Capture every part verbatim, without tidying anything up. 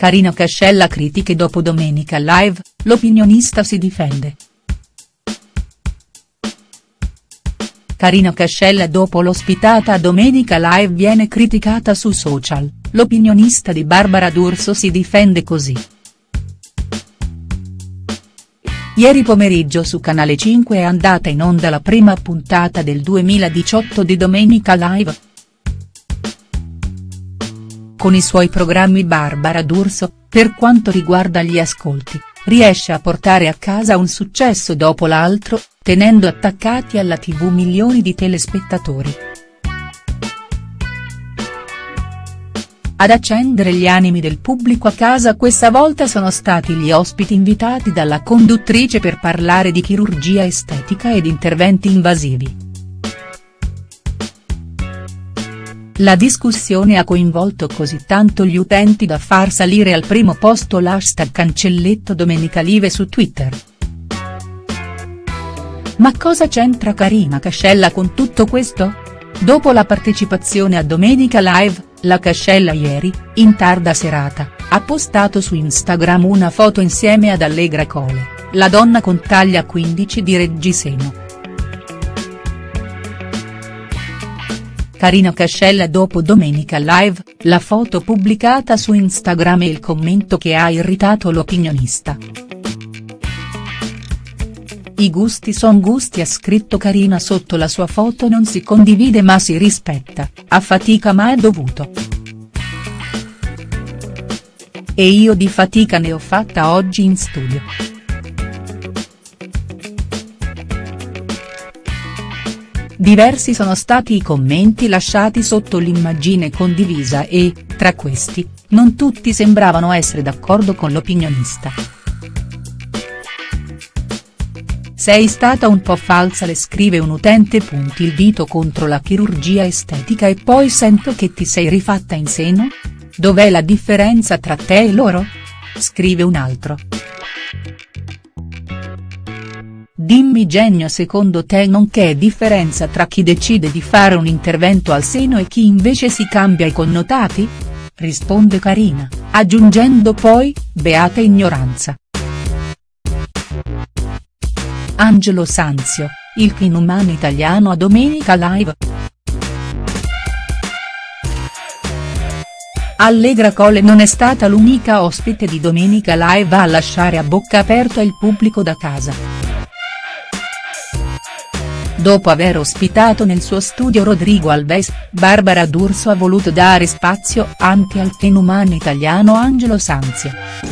Karina Cascella critiche dopo Domenica Live, l'opinionista si difende. Karina Cascella dopo l'ospitata a Domenica Live viene criticata su social, l'opinionista di Barbara D'Urso si difende così. Ieri pomeriggio su Canale cinque è andata in onda la prima puntata del duemiladiciotto di Domenica Live. Con i suoi programmi Barbara D'Urso, per quanto riguarda gli ascolti, riesce a portare a casa un successo dopo l'altro, tenendo attaccati alla tivù milioni di telespettatori. Ad accendere gli animi del pubblico a casa questa volta sono stati gli ospiti invitati dalla conduttrice per parlare di chirurgia estetica ed interventi invasivi. La discussione ha coinvolto così tanto gli utenti da far salire al primo posto l'hashtag cancelletto Domenica Live su Twitter. Ma cosa c'entra Karina Cascella con tutto questo? Dopo la partecipazione a Domenica Live, la Cascella ieri, in tarda serata, ha postato su Instagram una foto insieme ad Allegra Cole, la donna con taglia quindici di reggiseno. Karina Cascella dopo Domenica Live, la foto pubblicata su Instagram e il commento che ha irritato l'opinionista. I gusti son gusti, ha scritto Karina sotto la sua foto. Non si condivide ma si rispetta, a fatica ma è dovuto. E io di fatica ne ho fatta oggi in studio. Diversi sono stati i commenti lasciati sotto l'immagine condivisa e, tra questi, non tutti sembravano essere d'accordo con l'opinionista. Sei stata un po' falsa, le scrive un utente. Punti il dito contro la chirurgia estetica e poi sento che ti sei rifatta in seno? Dov'è la differenza tra te e loro? Scrive un altro. Dimmi genio, secondo te non c'è differenza tra chi decide di fare un intervento al seno e chi invece si cambia i connotati? Risponde Karina, aggiungendo poi, beata ignoranza. Angelo Sanzio, il Kinumano italiano a Domenica Live. Allegra Cole non è stata l'unica ospite di Domenica Live a lasciare a bocca aperta il pubblico da casa. Dopo aver ospitato nel suo studio Rodrigo Alves, Barbara D'Urso ha voluto dare spazio anche al Kinumano italiano Angelo Sanzio.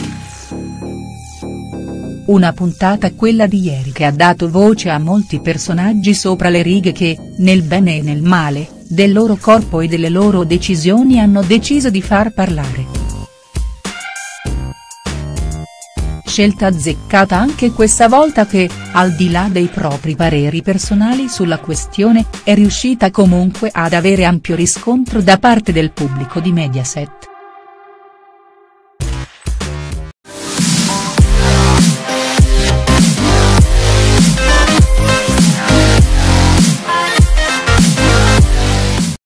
Una puntata, quella di ieri, che ha dato voce a molti personaggi sopra le righe che, nel bene e nel male, del loro corpo e delle loro decisioni hanno deciso di far parlare. Scelta azzeccata anche questa volta che, al di là dei propri pareri personali sulla questione, è riuscita comunque ad avere ampio riscontro da parte del pubblico di Mediaset.